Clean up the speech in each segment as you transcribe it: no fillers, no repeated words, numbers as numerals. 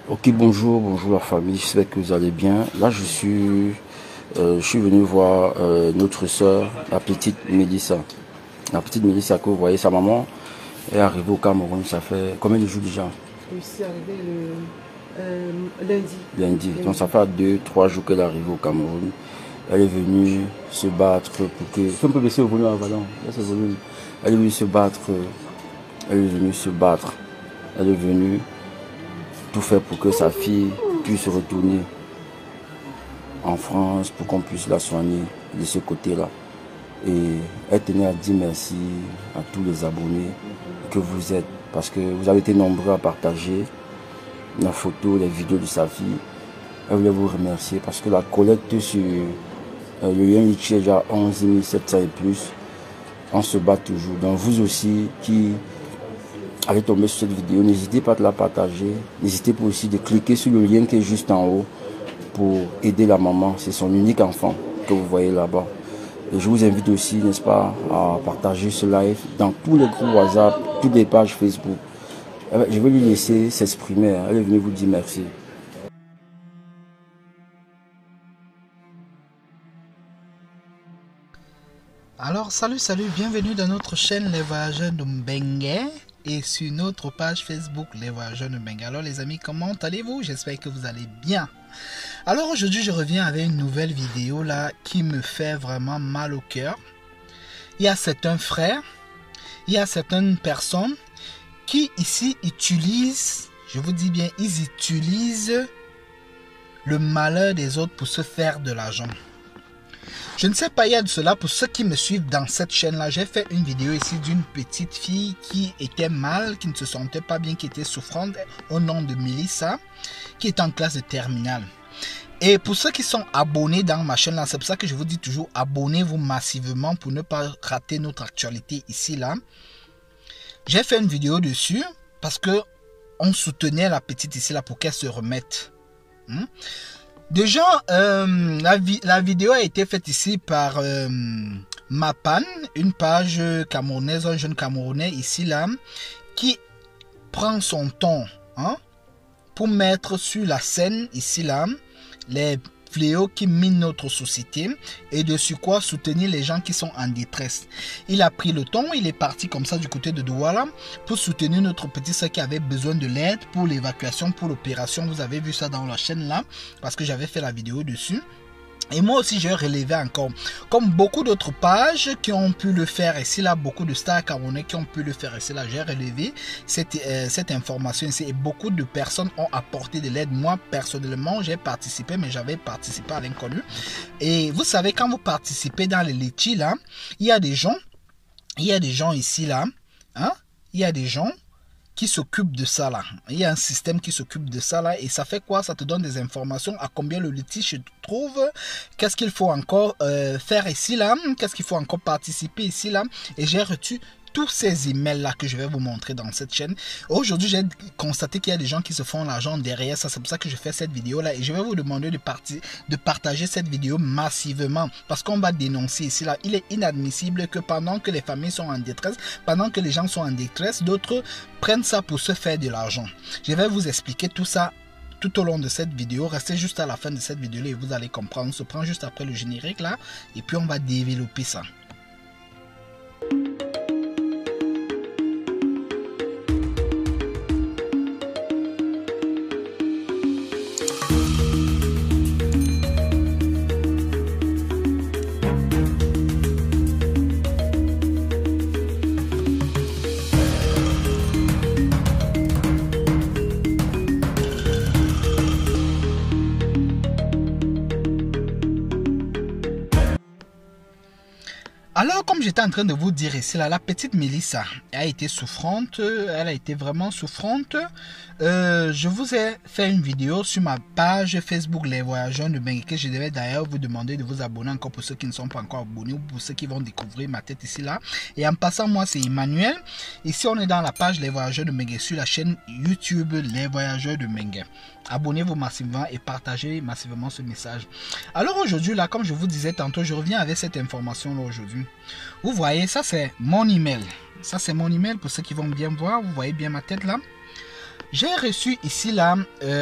Ok, bonjour, bonjour la famille, j'espère que vous allez bien. Là, je suis venu voir notre soeur, la petite Mélissa. La petite Mélissa que vous voyez, sa maman est arrivée au Cameroun, ça fait combien de jours déjà? Je suis arrivée lundi. Lundi. Donc ça fait 2, 3 jours qu'elle est arrivée au Cameroun. Elle est venue se battre pour que... Fais un peu baisser le volume avant, là, c'est le volume. Elle est venue se battre, elle est venue se battre. Elle est venue tout faire pour que sa fille puisse retourner en France pour qu'on puisse la soigner de ce côté-là. Et elle tenait à dire merci à tous les abonnés que vous êtes, parce que vous avez été nombreux à partager la photo, les vidéos de sa fille. Elle voulait vous remercier parce que la collecte sur le lien Litchi est déjà 11 700 et plus. On se bat toujours. Donc vous aussi qui allez tomber sur cette vidéo, n'hésitez pas à la partager. N'hésitez pas aussi de cliquer sur le lien qui est juste en haut pour aider la maman. C'est son unique enfant que vous voyez là-bas. Et je vous invite aussi, n'est-ce pas, à partager ce live dans tous les groupes WhatsApp, toutes les pages Facebook. Je vais lui laisser s'exprimer. Elle est venue vous dire merci. Alors salut, bienvenue dans notre chaîne Les Voyageurs de Mbengue et sur notre page Facebook Les Voyageurs de Mbengue. Alors les amis, comment allez-vous? J'espère que vous allez bien. Alors aujourd'hui je reviens avec une nouvelle vidéo là qui me fait vraiment mal au cœur. Il y a certains frères, il y a certaines personnes qui ici utilisent, je vous dis bien, ils utilisent le malheur des autres pour se faire de l'argent. Je ne sais pas, il y a de cela, pour ceux qui me suivent dans cette chaîne-là, j'ai fait une vidéo ici d'une petite fille qui était mal, qui ne se sentait pas bien, qui était souffrante, au nom de Mélissa, qui est en classe de terminale. Et pour ceux qui sont abonnés dans ma chaîne-là, c'est pour ça que je vous dis toujours, abonnez-vous massivement pour ne pas rater notre actualité ici-là. J'ai fait une vidéo dessus parce que on soutenait la petite ici-là pour qu'elle se remette. Déjà, la vidéo a été faite ici par Mapan, une page camerounaise, un jeune Camerounais ici là, qui prend son temps pour mettre sur la scène ici là les fléaux qui minent notre société et de sur quoi soutenir les gens qui sont en détresse. Il a pris le temps, il est parti comme ça du côté de Douala pour soutenir notre petit soeur qui avait besoin de l'aide pour l'évacuation, pour l'opération. Vous avez vu ça dans la chaîne là parce que j'avais fait la vidéo dessus. Et moi aussi, j'ai relevé encore, comme beaucoup d'autres pages qui ont pu le faire ici, là, beaucoup de stars camerounais qui ont pu le faire ici, là, j'ai relevé cette information ici. Et beaucoup de personnes ont apporté de l'aide. Moi, personnellement, j'ai participé, mais j'avais participé à l'inconnu. Et vous savez, quand vous participez dans les Litchi, là, il y a des gens ici, là, il y a des gens qui s'occupe de ça là. Il y a un système qui s'occupe de ça là et ça fait quoi? Ça te donne des informations à combien le litige se trouve, qu'est-ce qu'il faut encore faire ici là, qu'est-ce qu'il faut encore participer ici là. Et j'ai reçu tous ces emails là que je vais vous montrer dans cette chaîne. Aujourd'hui, j'ai constaté qu'il y a des gens qui se font l'argent derrière ça. C'est pour ça que je fais cette vidéo là et je vais vous demander de partager cette vidéo massivement parce qu'on va dénoncer ici là. Il est inadmissible que pendant que les familles sont en détresse, pendant que les gens sont en détresse, d'autres prennent ça pour se faire de l'argent. Je vais vous expliquer tout ça tout au long de cette vidéo. Restez juste à la fin de cette vidéo et vous allez comprendre. On se prend juste après le générique là et puis on va développer ça. Alors, comme j'étais en train de vous dire ici, là, la petite Mélissa a été souffrante, elle a été vraiment souffrante. Je vous ai fait une vidéo sur ma page Facebook Les Voyageurs de Mbengue que je devais d'ailleurs vous demander de vous abonner encore pour ceux qui ne sont pas encore abonnés ou pour ceux qui vont découvrir ma tête ici là. Et en passant, moi c'est Emmanuel. Ici on est dans la page Les Voyageurs de Mbengue sur la chaîne YouTube Les Voyageurs de Mbengue. Abonnez-vous massivement et partagez massivement ce message. Alors aujourd'hui là, comme je vous disais tantôt, je reviens avec cette information là aujourd'hui. Vous voyez, ça c'est mon email. Ça c'est mon email pour ceux qui vont bien voir. Vous voyez bien ma tête là. j'ai reçu ici là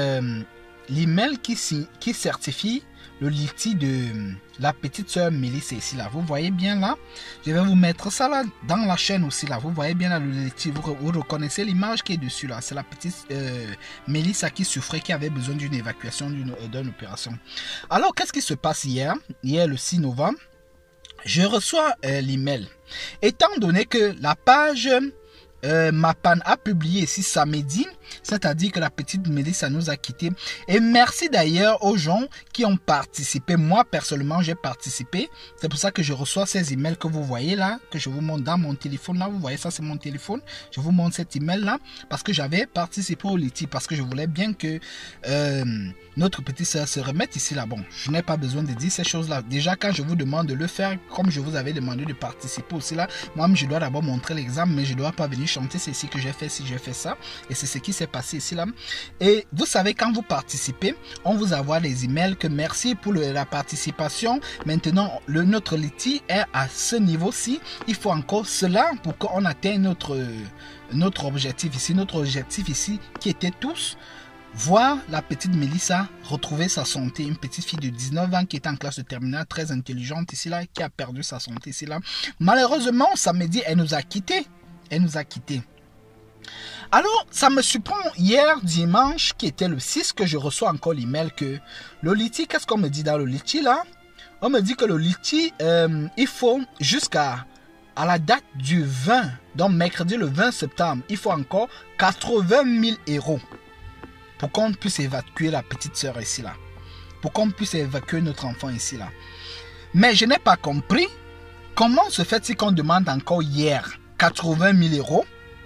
l'email qui certifie le liti de la petite soeur Mélissa ici là. Vous voyez bien là. Je vais vous mettre ça là dans la chaîne aussi là. Vous voyez bien là le liti. Vous reconnaissez l'image qui est dessus là. C'est la petite Mélissa qui souffrait, qui avait besoin d'une évacuation, d'une opération. Alors qu'est-ce qui se passe hier? Hier le 6 novembre. Je reçois l'email. Étant donné que la page Mapan a publié ici samedi, c'est-à-dire que la petite Mélissa nous a quittés. Et merci d'ailleurs aux gens qui ont participé. Moi personnellement j'ai participé. C'est pour ça que je reçois ces emails que vous voyez là, que je vous montre dans mon téléphone là. Vous voyez ça, c'est mon téléphone. Je vous montre cet email là parce que j'avais participé au litige, parce que je voulais bien que notre petite soeur se remette ici là. Bon, je n'ai pas besoin de dire ces choses là. Déjà quand je vous demande de le faire, comme je vous avais demandé de participer aussi là, moi je dois d'abord montrer l'exemple, mais je ne dois pas venir chanter c'est ici que j'ai fait, si j'ai fait ça. Et c'est ce qui s'est passé ici là. Et vous savez, quand vous participez, on vous envoie des emails que merci pour la participation. Maintenant notre litige est à ce niveau-ci. Il faut encore cela pour qu'on atteigne notre objectif ici. Notre objectif ici qui était tous voir la petite Mélissa retrouver sa santé. Une petite fille de 19 ans qui est en classe de terminale, très intelligente ici là, qui a perdu sa santé ici là. Malheureusement samedi elle nous a quittés. Elle nous a quittés. Alors, ça me surprend hier, dimanche, qui était le 6, que je reçois encore l'email que le litige, qu'est-ce qu'on me dit dans le litige là? On me dit que le litige, il faut jusqu'à la date du 20, donc mercredi le 20 septembre, il faut encore 80 000 € pour qu'on puisse évacuer la petite soeur ici là. Pour qu'on puisse évacuer notre enfant ici là. Mais je n'ai pas compris comment se fait-il qu'on demande encore hier 80 000 €.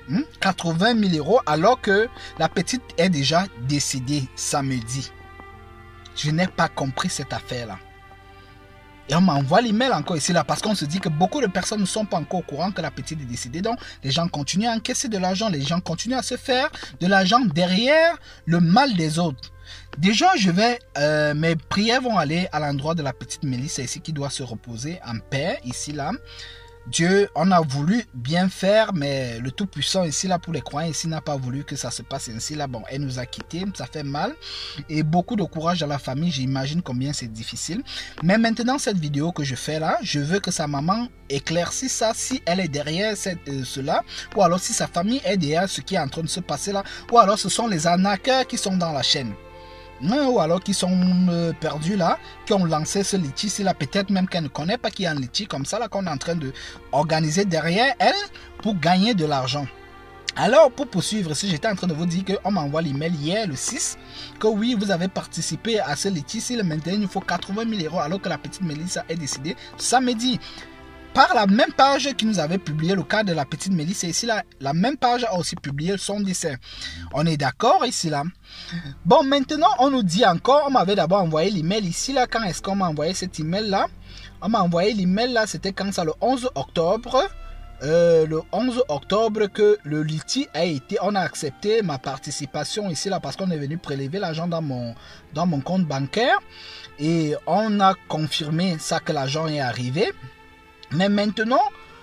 80 000 € alors que la petite est déjà décédée samedi. Je n'ai pas compris cette affaire là. Et on m'envoie l'email encore ici là parce qu'on se dit que beaucoup de personnes ne sont pas encore au courant que la petite est décédée. Donc les gens continuent à encaisser de l'argent, les gens continuent à se faire de l'argent derrière le mal des autres. Déjà mes prières vont aller à l'endroit de la petite Mélissa ici qui doit se reposer en paix ici là. Dieu, on a voulu bien faire, mais le Tout-Puissant ici, là, pour les croyants ici, n'a pas voulu que ça se passe ainsi, là. Bon, elle nous a quittés, ça fait mal. Et beaucoup de courage à la famille, j'imagine combien c'est difficile. Mais maintenant, cette vidéo que je fais là, je veux que sa maman éclaircisse ça, si elle est derrière cela, ou alors si sa famille est derrière ce qui est en train de se passer là, ou alors ce sont les arnaqueurs qui sont dans la chaîne. Ou alors qui sont perdus là, qui ont lancé ce litige là, peut-être même qu'elle ne connaît pas qu'il y a un litige comme ça là, qu'on est en train de organiser derrière elle pour gagner de l'argent. Alors pour poursuivre, si j'étais en train de vous dire qu'on m'envoie l'email hier le 6, que oui vous avez participé à ce litige, maintenant il faut 80 000 € alors que la petite Mélissa est décédée samedi. Par la même page qui nous avait publié le cas de la petite Mélissa ici là, la même page a aussi publié son décès. On est d'accord ici là. Bon, maintenant on nous dit encore, on m'avait d'abord envoyé l'email ici là. Quand est-ce qu'on m'a envoyé cet email là? On m'a envoyé l'email là, c'était quand ça, le 11 octobre. Le 11 octobre que le litige a été, on a accepté ma participation ici là parce qu'on est venu prélever l'argent dans mon compte bancaire. Et on a confirmé ça que l'argent est arrivé. Mais maintenant,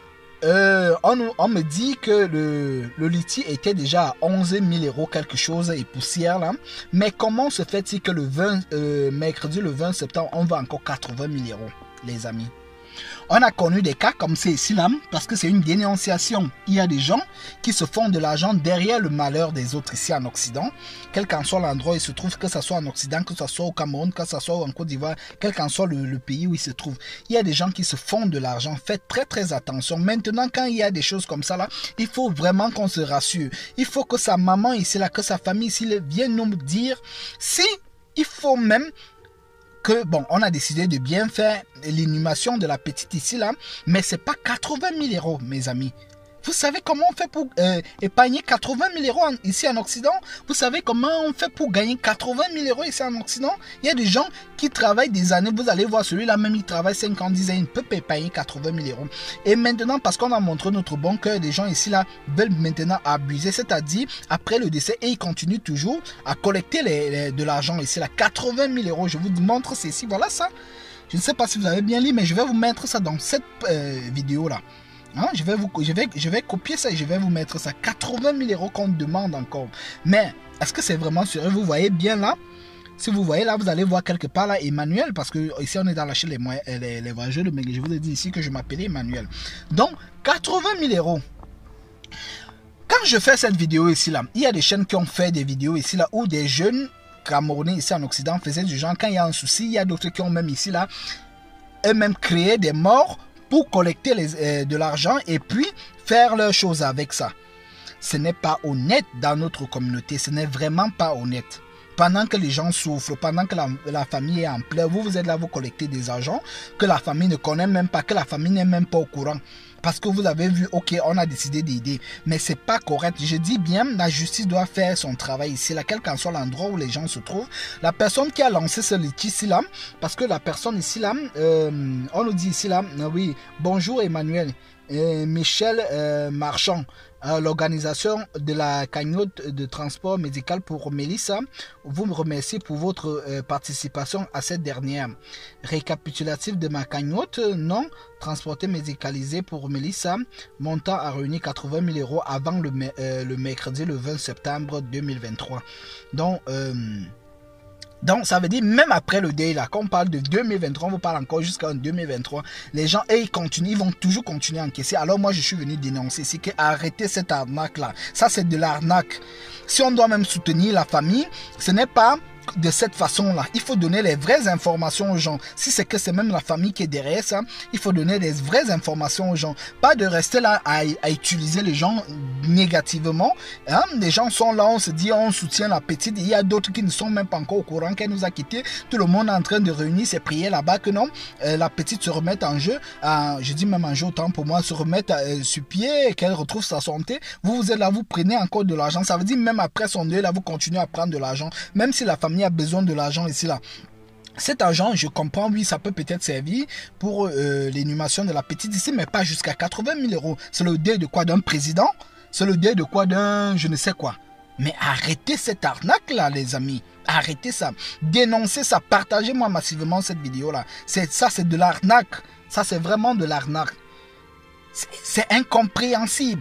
on me dit que le litige était déjà à 11 000 € quelque chose et poussière là. Mais comment se fait-il que mercredi le 20 septembre, on va encore 80 000 €, les amis? On a connu des cas comme c'est ici là, parce que c'est une dénonciation. Il y a des gens qui se font de l'argent derrière le malheur des autres ici en Occident. Quel qu'en soit l'endroit où il se trouve, que ce soit en Occident, que ce soit au Cameroun, que ce soit en Côte d'Ivoire, quel qu'en soit le pays où il se trouve. Il y a des gens qui se font de l'argent. Faites très très attention. Maintenant, quand il y a des choses comme ça là, il faut vraiment qu'on se rassure. Il faut que sa maman ici là, que sa famille ici vienne nous dire si il faut même... que bon, on a décidé de bien faire l'inhumation de la petite ici là, mais c'est pas 80 000 €, mes amis. Vous savez comment on fait pour épargner 80 000 € ici en Occident? Vous savez comment on fait pour gagner 80 000 € ici en Occident? Il y a des gens qui travaillent des années. Vous allez voir celui-là même, il travaille 5 ans, 10 ans, il ne peut pas épargner 80 000 €. Et maintenant, parce qu'on a montré notre bon cœur, des gens ici là veulent maintenant abuser, c'est-à-dire après le décès, et ils continuent toujours à collecter de l'argent ici là, 80 000 €. Je vous montre ceci, voilà ça. Je ne sais pas si vous avez bien lu, mais je vais vous mettre ça dans cette vidéo là. Hein, je vais copier ça et je vais vous mettre ça. 80 000 euros qu'on demande encore. Mais est-ce que c'est vraiment sérieux? Vous voyez bien là. Si vous voyez là, vous allez voir quelque part là Emmanuel, parce que ici on est dans la chaîne les voyageurs de Bengue. Je vous ai dit ici que je m'appelais Emmanuel. Donc 80 000 euros. Quand je fais cette vidéo ici là, il y a des chaînes qui ont fait des vidéos ici là où des jeunes Camerounais ici en Occident faisaient du genre quand il y a un souci, il y a d'autres qui ont même ici là eux-mêmes créé des morts pour collecter de l'argent et puis faire leurs choses avec ça. Ce n'est pas honnête dans notre communauté, ce n'est vraiment pas honnête. Pendant que les gens souffrent, pendant que la famille est en pleurs, vous êtes là, vous collectez des argents que la famille ne connaît même pas, que la famille n'est même pas au courant. Parce que vous avez vu, ok, on a décidé d'aider. Mais c'est pas correct. Je dis bien, la justice doit faire son travail ici, là, quel qu'en soit l'endroit où les gens se trouvent. La personne qui a lancé ce litige ici, là, parce que la personne ici, là, on nous dit ici, là, oui, bonjour Emmanuel, Michel Marchand. L'organisation de la cagnotte de transport médical pour Mélissa vous me remercie pour votre participation à cette dernière. Récapitulatif de ma cagnotte, non, transporté médicalisé pour Mélissa, montant à réunir 80 000 euros avant le mercredi le 20 septembre 2023. Donc, ça veut dire, même après le deuil, là, quand on parle de 2023, on vous parle encore jusqu'en 2023, les gens, ils continuent, ils vont toujours continuer à encaisser. Alors, moi, je suis venu dénoncer ici que arrêtez cette arnaque-là. Ça, c'est de l'arnaque. Si on doit même soutenir la famille, ce n'est pas de cette façon-là. Il faut donner les vraies informations aux gens. Si c'est que c'est même la famille qui est derrière ça, il faut donner des vraies informations aux gens. Pas de rester là à utiliser les gens négativement. Hein? Les gens sont là, on se dit, on soutient la petite. Il y a d'autres qui ne sont même pas encore au courant qu'elle nous a quittés. Tout le monde est en train de réunir ses prières là-bas que non, la petite se remette en jeu. Je dis même en jeu, autant pour moi, se remettre sur pied, qu'elle retrouve sa santé. Vous êtes là, vous prenez encore de l'argent. Ça veut dire même après son deuil, là, vous continuez à prendre de l'argent. Même si la famille a besoin de l'argent ici là. Cet argent, je comprends, oui, ça peut peut-être servir pour l'inhumation de la petite ici, mais pas jusqu'à 80 000 euros. C'est le deuil de quoi? D'un président? C'est le deuil de quoi? D'un je ne sais quoi. Mais arrêtez cette arnaque là, les amis. Arrêtez ça. Dénoncez ça. Partagez-moi massivement cette vidéo là. Ça, c'est de l'arnaque. Ça, c'est vraiment de l'arnaque. C'est incompréhensible.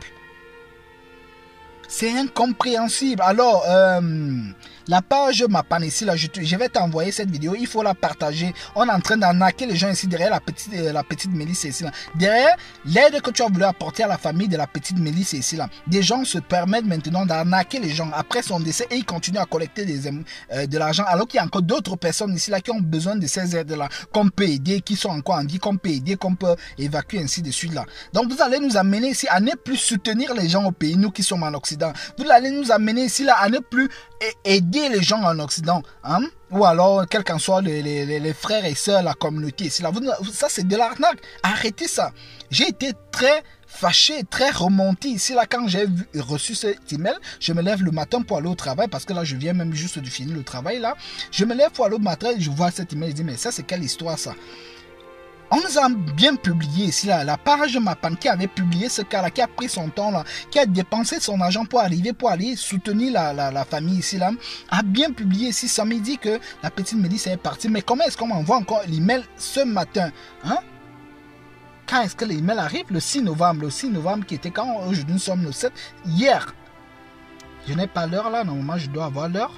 C'est incompréhensible. Alors, la page Mapan ici, là, je vais t'envoyer cette vidéo. Il faut la partager. On est en train d'arnaquer les gens ici derrière la petite Mélissa ici, là. Derrière l'aide que tu as voulu apporter à la famille de la petite Mélissa ici, là. Des gens se permettent maintenant d'arnaquer les gens après son décès et ils continuent à collecter de l'argent alors qu'il y a encore d'autres personnes ici là qui ont besoin de ces aides-là, qu'on peut aider, qui sont encore en vie, qu'on peut aider, qu'on peut évacuer ainsi de suite là. Donc vous allez nous amener ici à ne plus soutenir les gens au pays, nous qui sommes en Occident. Vous allez nous amener ici là à ne plus aider les gens en Occident, hein? Ou alors quels qu'en soient les frères et sœurs, la communauté ici là. Ça c'est de l'arnaque. Arrêtez ça. J'ai été très fâché, très remonté ici là quand j'ai reçu cet email. Je me lève le matin pour aller au travail parce que là je viens même juste de finir le travail là. Je me lève pour aller au matin et je vois cet email. Je dis mais ça c'est quelle histoire ça? On nous a bien publié ici là, la page Mapan qui avait publié ce cas là, qui a pris son temps là, qui a dépensé son argent pour aller soutenir la famille ici là, a bien publié ici samedi que la petite Mélissa est partie. Mais comment est-ce qu'on m'envoie encore l'email ce matin, hein? Quand est-ce que l'email arrive? Le 6 novembre. Le 6 novembre qui était quand? Aujourd'hui nous sommes le 7. Hier. Je n'ai pas l'heure là, normalement je dois avoir l'heure.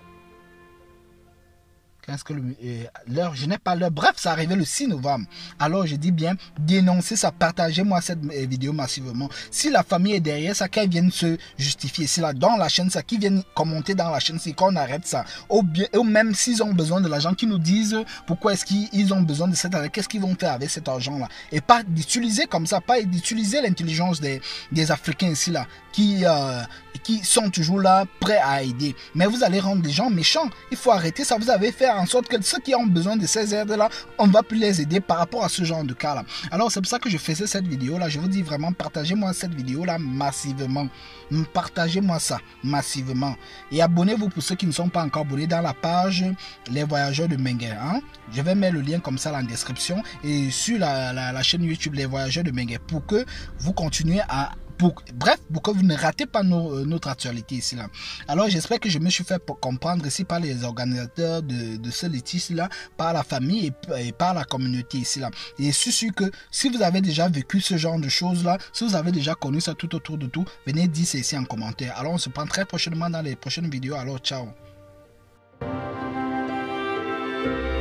Qu'est-ce que l'heure? Je n'ai pas l'heure. Bref, ça arrivait le 6 novembre. Alors, je dis bien, dénoncez ça, partagez-moi cette vidéo massivement. Si la famille est derrière ça, qu'elle vienne se justifier. Si là, dans la chaîne, ça, qui viennent commenter dans la chaîne, c'est qu'on arrête ça. Ou même s'ils ont besoin de l'argent, qui nous disent pourquoi est-ce qu'ils ont besoin de cet argent, qu'est-ce qu'ils vont faire avec cet argent-là. Et pas d'utiliser comme ça, pas d'utiliser l'intelligence des Africains ici, là, qui sont toujours là, prêts à aider. Mais vous allez rendre les gens méchants. Il faut arrêter ça. Vous avez fait en sorte que ceux qui ont besoin de ces aides-là, on ne va plus les aider par rapport à ce genre de cas-là. Alors, c'est pour ça que je faisais cette vidéo-là. Je vous dis vraiment, partagez-moi cette vidéo-là massivement. Partagez-moi ça massivement. Et abonnez-vous pour ceux qui ne sont pas encore abonnés dans la page Les Voyageurs de Bengue. Hein? Je vais mettre le lien comme ça dans la description et sur la chaîne YouTube Les Voyageurs de Bengue pour que vous continuez bref, pour que vous ne ratez pas notre actualité ici là. Alors j'espère que je me suis fait comprendre ici par les organisateurs de ce litige là, par la famille et par la communauté ici là. Et je suis sûr que si vous avez déjà vécu ce genre de choses là, si vous avez déjà connu ça tout autour de tout, venez dire ça ici en commentaire. Alors on se prend très prochainement dans les prochaines vidéos. Alors ciao.